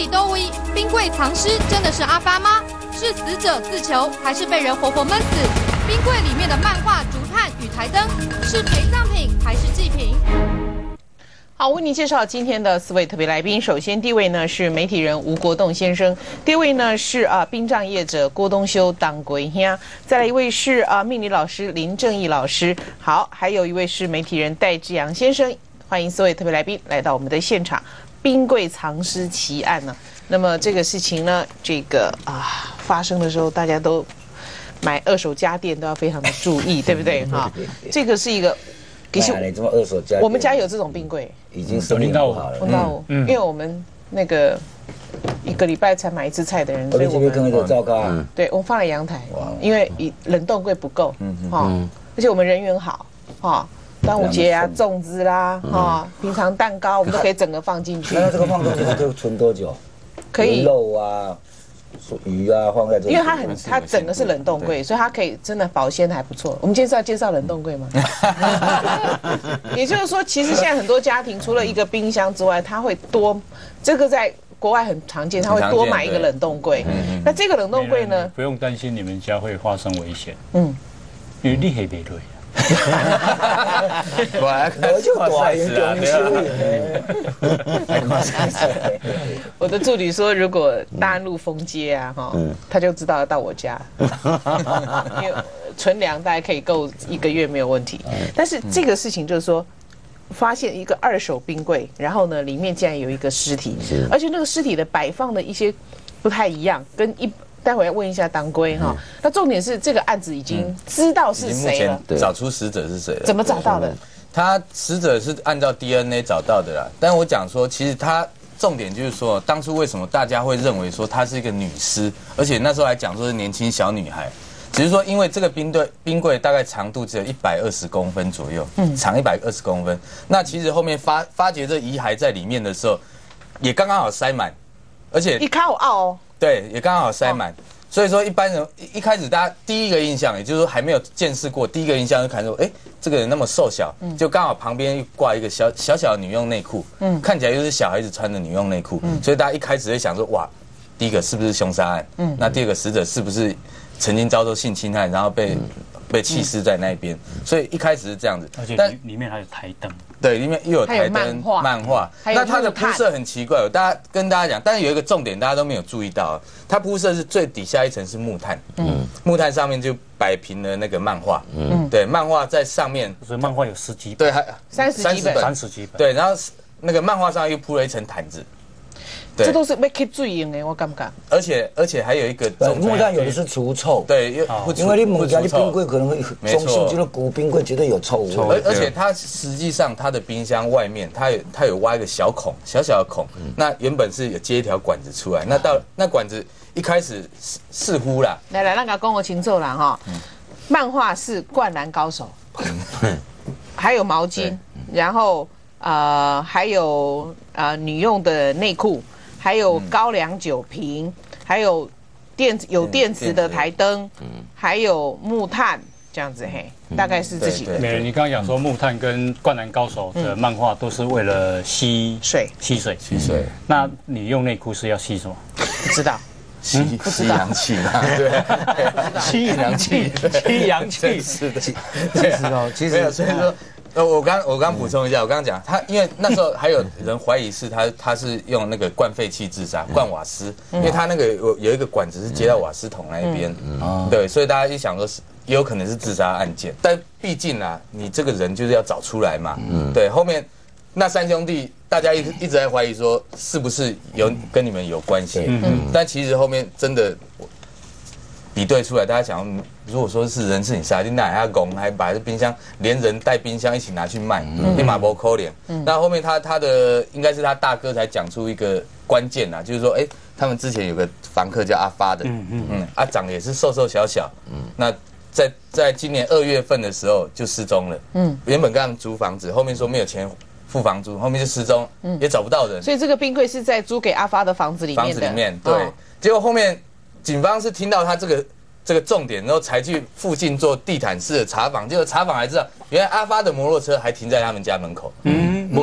起都位，冰柜藏尸真的是阿发吗？是死者自求，还是被人活活闷死？冰柜里面的漫画、竹炭与台灯是陪葬品还是祭品？好，为您介绍今天的4位特别来宾。首先，第一位呢是媒体人吴国栋先生，第二位呢是殡葬业者郭东修当归兄，再来一位是命理老师林正义老师。好，还有一位是媒体人戴志阳先生。欢迎4位特别来宾来到我们的现场。冰柜藏尸奇案呢，那么这个事情呢，发生的时候大家都买二手家电都要非常的注意，对不对？哈，这个是一个。 其实你这么二手家， 我们家有这种冰柜， 已经生意不好了。 因为我们那个1个礼拜才买一次菜的人，所以我们跟那个糟糕。 对，我们放在阳台，因为冷冻柜不够，而且我们人缘好，端午节啊，粽子啦，平常蛋糕我们都可以整个放进去。 那这个放东西它可以存多久？ 可以肉啊。鱼啊，放在这里， 因为它整个是冷冻柜，所以它可以真的保鲜还不错。我们今天是要介绍冷冻柜吗？也就是说，其实现在很多家庭除了一个冰箱之外，它会多，这个在国外很常见，它会多买一个冷冻柜。那这个冷冻柜呢， 不用担心你们家会发生危险。因为你还没对。 我就大人中修我的助理说，如果大安路封街啊，他就知道要到我家，因为存粮大概可以够1个月没有问题。但是这个事情就是说，发现一个2手冰柜，然后呢，里面竟然有一个尸体，而且那个尸体的摆放的一些不太一样，跟待会要问一下当归哈。那重点是这个案子已经知道是谁了， 找出死者是谁了？ 怎么找到的？ 他死者是按照 DNA 找到的啦。但我讲说，其实他重点就是说，当初为什么大家会认为说她是一个女尸，而且那时候还讲说是年轻小女孩，只是说因为这个冰柜大概长度只有120公分左右，长120公分。那其实后面发觉这遗骸在里面的时候，也刚刚好塞满，而且一看我哦。 对，也刚好塞滿，所以说一般人一开始大家第一个印象，也就是说还没有见识过，第一个印象就看说，这个人那么瘦小，就刚好旁边挂一个小的女用内裤，看起来又是小孩子穿的女用内裤，所以大家一开始会想说，哇，第一个是不是凶杀案？那第二个死者是不是曾经遭受性侵害，然后被弃尸在那边？所以一开始是这样子， 而且里面还有台灯。 对，里面又有台灯、漫画，那它的铺设很奇怪，跟大家讲，但是有一个重点大家都没有注意到，它铺设是最底下一层是木炭，木炭上面就摆平了那个漫画，对，漫画在上面， 所以漫画有10几本， 对 ，30 几本， 对，然后那个漫画上又铺了一层毯子。 这都是要吸水用的，我感觉。 而且还有一个木炭有的是除臭， 对， 因为你某家的冰柜可能会中性，就是古冰柜绝对有臭味。 而且它实际上它的冰箱外面，它有挖一个小孔，小的孔，那原本是有接一条管子出来，那管子一开始似乎啦， 来，那个跟我清楚啦哈。漫画是《灌篮高手》，还有毛巾，然后还有女用的内裤。还有高粱酒瓶，还有电池的台灯，还有木炭这样子嘿，大概是这几个。 美人，你刚刚讲说木炭跟《灌篮高手》的漫画都是为了吸水。那你用内裤是要吸什么？ 不知道。 吸阳气嘛，对， 吸阳气， 是的， 其实所以说。我刚补充一下，我刚刚讲他，因为那时候还有人怀疑是他是用那个灌废气自杀，灌瓦斯，因为他那个有一个管子是接到瓦斯桶那一边，对，所以大家一想说是也有可能是自杀案件，但毕竟啊，你这个人就是要找出来嘛，对，后面那3兄弟大家一直在怀疑说是不是跟你们有关系，但其实后面真的。比对出来，大家想，如果说是人是你杀，你哪还要拱，还把这冰箱连人带冰箱一起拿去卖，你马不扣脸。那后面他的应该是他大哥才讲出一个关键呐，就是说，他们之前有个房客叫阿发的，长得也是瘦小，那在今年2月份的时候就失踪了，原本刚租房子，后面说没有钱付房租，后面就失踪，也找不到人。 所以这个冰柜是在租给阿发的房子里面的， 对，结果后面。警方是听到他这个重点，然后才去附近做地毯式的查访，结果查访还知道，原来阿发的摩托车还停在他们家门口。 摩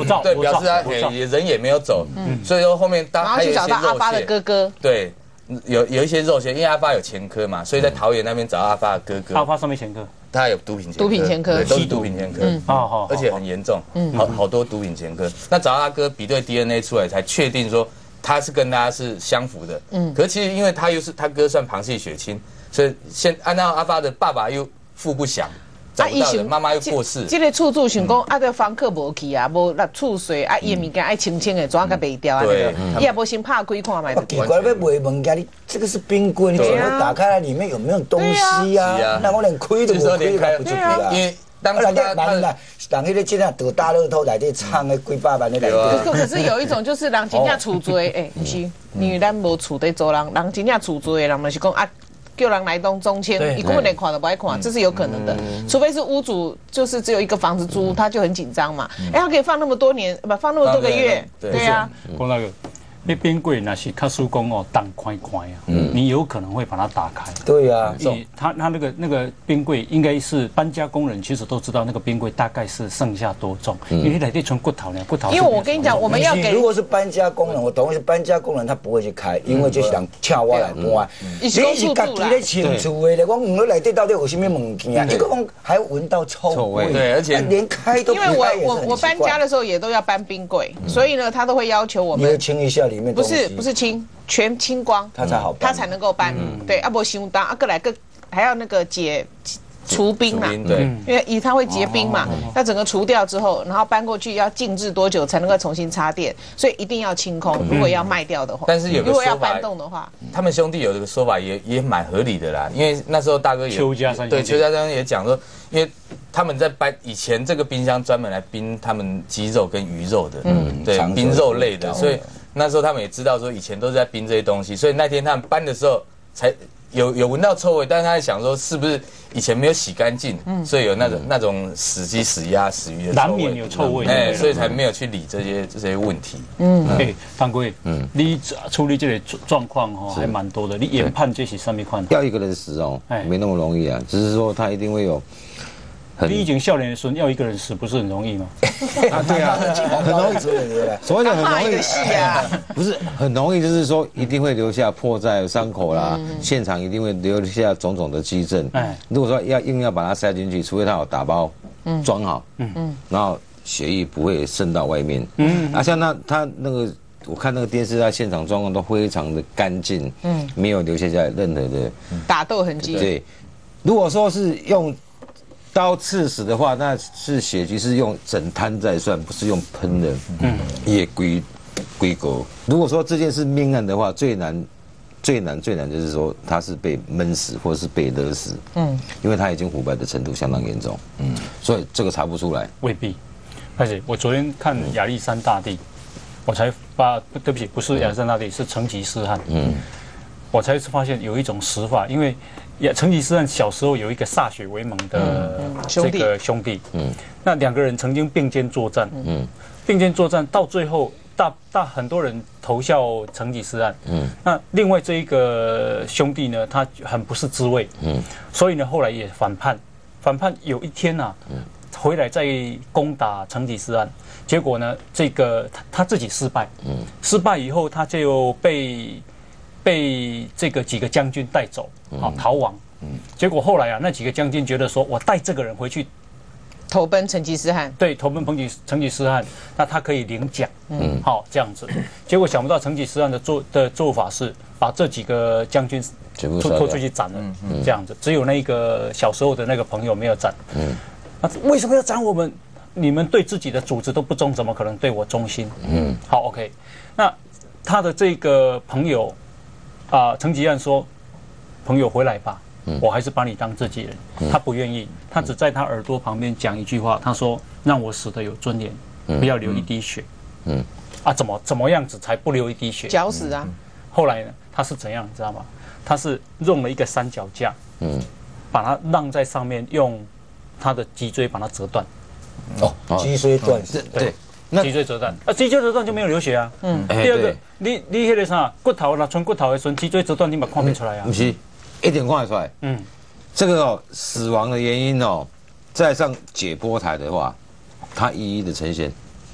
对，表示他人也没有走，所以说后面然后去找到阿发的哥哥， 对，有一些肉馅，因为阿发有前科嘛，所以在桃园那边找阿发的哥哥。 阿发上面前科， 他有毒品前科，都是毒品前科，而且很严重，好多毒品前科。那找到他哥比对 DNA 出来，才确定说他是跟他是相符的。可是其实因为他又是他哥算旁系血亲，所以按照阿发的爸爸又腹不详。妈妈又过世， 这个厝主想讲，这房客无去啊，无那厝水啊，伊的物件爱清清的，怎个卖掉啊？对，伊也无先拍开看嘛。 奇怪，要卖物件，你这个是冰柜，你怎么打开来里面有没有东西呀？那我连开都没开不出去啊。因为当他人迄个得大乐透来这唱的几百万的来。 可是有一种就是人真正厝多，不是，因为咱无厝在做人真正厝多的人嘛是讲啊。叫人来中签，你根本连看都不爱看，这是有可能的。除非是屋主就是只有一个房子租，他就很紧张嘛。他可以放那么多年，放那么多个月，对啊。 讲那个，那冰柜那是卡叔公哦，当宽宽呀，你有可能会把它打开。 对呀， 他那个冰柜应该是搬家工人，其实都知道那个冰柜大概是剩下多重，因为来这存骨头呢，骨头。 因为我跟你讲，我们要给， 如果是搬家工人，我懂是搬家工人，他不会去开，因为就是人撬我来搬。你是家己咧清厝的咧，我问内底到底有什么物件啊？一个讲还闻到臭味， 对，而且连开都不开也是很奇怪。 我搬家的时候也都要搬冰柜，所以呢，他都会要求我们清一下里面。 不是清，全清光， 他才好， 他才能够搬。对，不伤当，过来还要那个除冰嘛， 对， 因为它会结冰嘛，要整个除掉之后，然后搬过去要静置多久才能够重新插电，所以一定要清空。如果要卖掉的话， 但是有个如果要搬动的话， 他们兄弟有这个说法也蛮合理的啦，因为那时候大哥也邱家山也讲说，因为他们在搬以前这个冰箱专门来冰他们鸡肉跟鱼肉的，对，冰肉类的，所以那时候他们也知道说以前都是在冰这些东西，所以那天他们搬的时候才。有闻到臭味，但是他在想说是不是以前没有洗干净，所以有那种死鸡、死鸭、死鱼的臭味， 难免有臭味， 所以才没有去理这些问题。 范贵，你处理这个状况还蛮多的，你研判这是什么款？ 要一个人死哦，没那么容易啊，只是说他一定会有。 你已经少年的时候要一个人死不是很容易吗？ 对啊，很容易。所谓的很容易不是很容易，就是说一定会留下破绽、伤口啦，现场一定会留下种种的迹证。如果说硬要把它塞进去，除非他有打包装好，然后血液不会渗到外面。像他那个，我看那个电视，他现场状况都非常的干净，没有留下任何的打斗痕迹。 对，如果说是用刀刺死的话，那是血迹是用整滩在算，不是用喷的。也归狗。如果说这件事命案的话，最难就是说他是被闷死或者是被勒死。因为他已经腐败的程度相当严重。所以这个查不出来。 未必。而且我昨天看亚历山大帝，我才对不起，不是亚历山大帝，是成吉思汗。我才发现有一种死法，因为成吉思汗小时候有一个歃血为盟的这个兄弟，那两个人曾经并肩作战，并肩作战到最后，很多人投效成吉思汗，那另外这一个兄弟呢，他很不是滋味，所以呢后来也反叛有一天啊，回来再攻打成吉思汗，结果呢这个他自己失败，失败以后他就被这个几个将军带走，逃亡。结果后来啊，那几个将军觉得说，我带这个人回去投奔成吉思汗， 对，投奔成吉思汗，那他可以领奖，好这样子。结果想不到成吉思汗的做法是把这几个将军拖出去斩了，这样子。只有那个小时候的那个朋友没有斩。那为什么要斩我们？你们对自己的组织都不忠，怎么可能对我忠心？好 ，OK。那他的这个朋友。成吉思汗说：“朋友回来吧，我还是把你当自己人。”他不愿意，他只在他耳朵旁边讲一句话，他说：“让我死得有尊严，不要流一滴血。”怎么样子才不流一滴血？ 绞死啊！ 后来呢，他是怎样，你知道吗？他是用了一个三脚架，把它晾在上面，用他的脊椎把它折断。 脊椎断是， 对。脊椎折断脊椎折断就没有流血啊。第二个，你那个啥骨头啦，纯骨头的时候，脊椎折断你把看不出来啊？ 不是，一点看得出来。这个死亡的原因再上解剖台的话，它一一的呈现。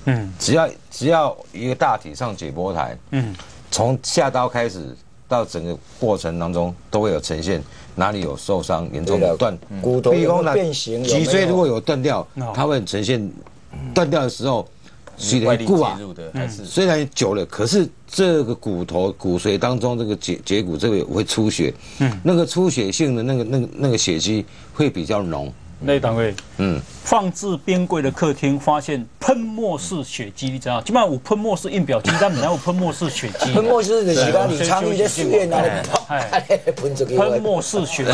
只要一个大体上解剖台，从下刀开始到整个过程当中都会有呈现哪里有受伤严重的断骨头有没有变形， 脊椎如果有断掉，它会呈现断掉的时候。 外力介入的， 虽然久了，可是这个骨头骨髓当中这个节骨这个会出血，那个出血性的那个血迹会比较浓。 那单位，放置冰柜的客厅发现喷墨式血迹，你知道？基本上有喷墨式印表机，但没有喷墨式血迹。 喷墨式就是讲你参与在实验那里喷出去。 喷墨式血迹，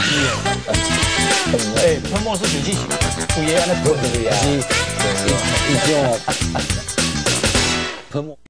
喷墨式血迹，有嘢安尼喷出去啊， 一种喷墨。